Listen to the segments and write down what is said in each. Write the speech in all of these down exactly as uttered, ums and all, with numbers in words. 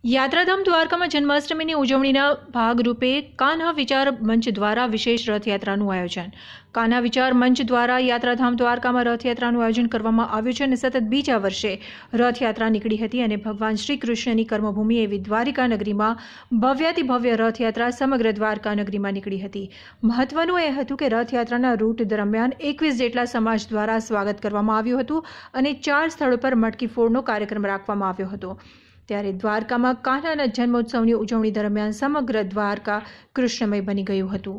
યાત્રાધામ દ્વારકામાં જન્માષ્ટમીની ઉજવણીના ભાગરૂપે કાન્હા વિચાર મંચ દ્વારા વિશેષ રથયાત્રાનું આયોજન. કાન્હા વિચાર મંચ દ્વારા યાત્રાધામ દ્વારકામાં રથયાત્રાનું આયોજન કરવામાં આવ્યું છે અને સતત બીજા વર્ષે રથયાત્રા નીકળી હતી અને ભગવાન શ્રી કૃષ્ણની કર્મભૂમિ એવી દ્વારિકા નગરીમાં ભવ્યાતિ ભવ્ય રથયાત્રા સમગ્ર દ્વારકા નગરીમાં નીકળી હતી. મહત્વનું એ હતું કે રથયાત્રાના રૂટ દરમિયાન એકવીસ જેટલા સમાજ દ્વારા સ્વાગત કરવામાં આવ્યું હતું અને ચાર સ્થળો પર મટકી ફોડનો કાર્યક્રમ રાખવામાં આવ્યો હતો. ત્યારે દ્વારકામાં કાન્હાના જન્મોત્સવની ઉજવણી દરમિયાન સમગ્ર દ્વારકા કૃષ્ણમય બની ગયું હતું.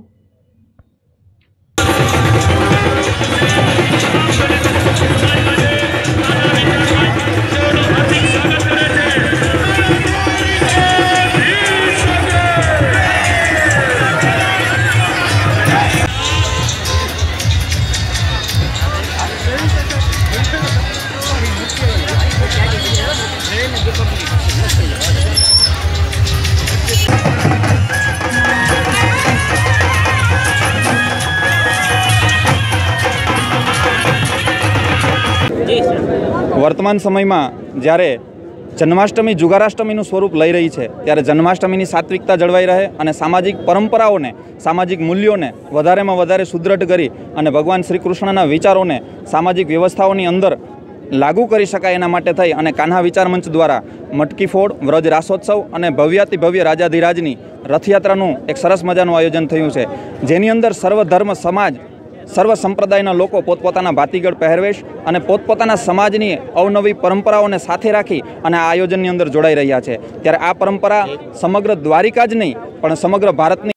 વર્તમાન સમયમાં જ્યારે જન્માષ્ટમી જુગારાષ્ટમીનું સ્વરૂપ લઈ રહી છે ત્યારે જન્માષ્ટમીની સાત્વિકતા જળવાઈ રહે અને સામાજિક પરંપરાઓને સામાજિક મૂલ્યોને વધારેમાં વધારે સુદૃઢ કરી અને ભગવાન શ્રી કૃષ્ણના વિચારોને સામાજિક વ્યવસ્થાઓની અંદર લાગુ કરી શકાય એના માટે થઈ અને કાન્હા વિચાર મંચ દ્વારા મટકી ફોડ, વ્રજ રાસોત્સવ અને ભવ્યાતિ ભવ્ય રાજાધિરાજની રથયાત્રાનું એક સરસ મજાનું આયોજન થયું છે, જેની અંદર સર્વધર્મ સમાજ સર્વ સંપ્રદાયના લોકો પોતપોતાના ભાતીગળ પહેરવેશ અને પોતપોતાના સમાજની અવનવી પરંપરાઓને સાથે રાખી અને આ આયોજનની અંદર જોડાઈ રહ્યા છે. ત્યારે આ પરંપરા સમગ્ર દ્વારિકા જ નહીં પણ સમગ્ર ભારતની